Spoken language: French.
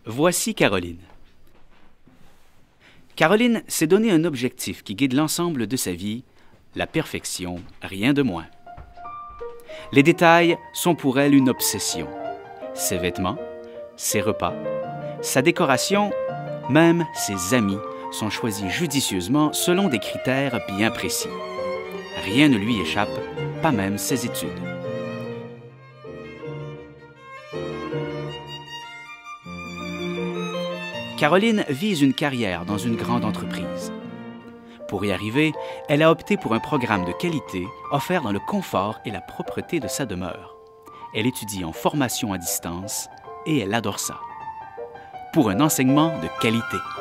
Voici Caroline. Caroline s'est donné un objectif qui guide l'ensemble de sa vie, la perfection, rien de moins. Les détails sont pour elle une obsession. Ses vêtements, ses repas, sa décoration, même ses amis sont choisis judicieusement selon des critères bien précis. Rien ne lui échappe, pas même ses études. Caroline vise une carrière dans une grande entreprise. Pour y arriver, elle a opté pour un programme de qualité offert dans le confort et la propreté de sa demeure. Elle étudie en formation à distance et elle adore ça. Pour un enseignement de qualité.